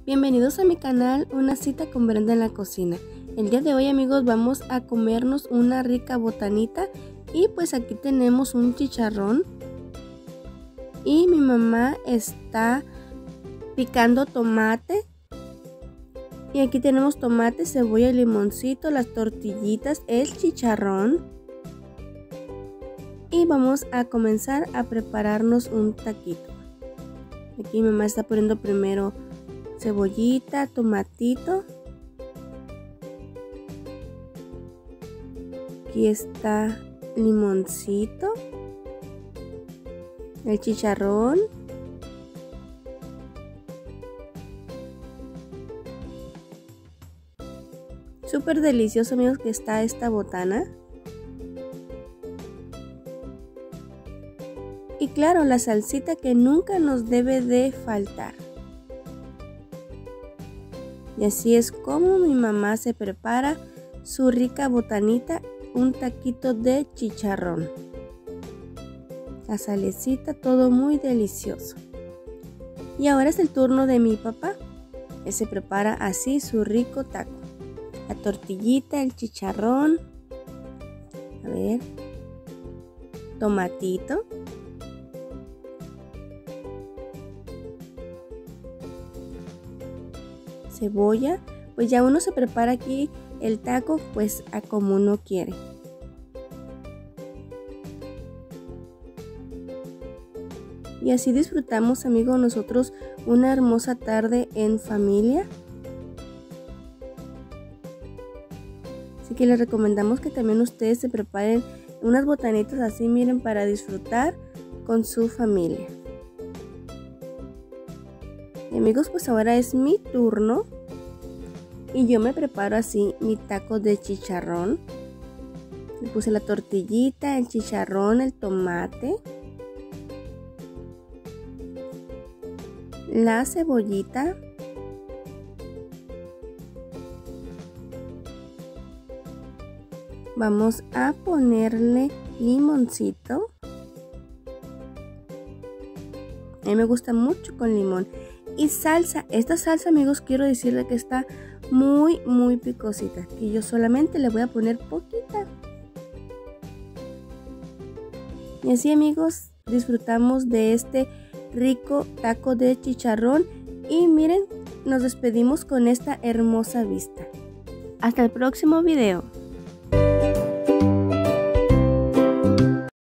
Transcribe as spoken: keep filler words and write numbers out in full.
Bienvenidos a mi canal, una cita con Brenda en la cocina. El día de hoy, amigos, vamos a comernos una rica botanita y pues aquí tenemos un chicharrón y mi mamá está picando tomate y aquí tenemos tomate, cebolla y limoncito, las tortillitas, el chicharrón y vamos a comenzar a prepararnos un taquito. Aquí mi mamá está poniendo primero cebollita, tomatito. Aquí está limoncito, el chicharrón, súper delicioso, amigos, que está esta botana. Y claro, la salsita que nunca nos debe de faltar. Y así es como mi mamá se prepara su rica botanita, un taquito de chicharrón. La salecita, todo muy delicioso. Y ahora es el turno de mi papá, que se prepara así su rico taco. La tortillita, el chicharrón, a ver, tomatito. Cebolla, pues ya uno se prepara aquí el taco pues a como uno quiere. Y así disfrutamos, amigos, nosotros una hermosa tarde en familia. Así que les recomendamos que también ustedes se preparen unas botanitas así, miren, para disfrutar con su familia. Y amigos, pues ahora es mi turno y yo me preparo así mi taco de chicharrón. Le puse la tortillita, el chicharrón, el tomate, la cebollita, vamos a ponerle limoncito. A mí me gusta mucho con limón. Y salsa, esta salsa, amigos, quiero decirle que está muy muy picosita, y yo solamente le voy a poner poquita. Y así, amigos, disfrutamos de este rico taco de chicharrón y miren, nos despedimos con esta hermosa vista. Hasta el próximo video.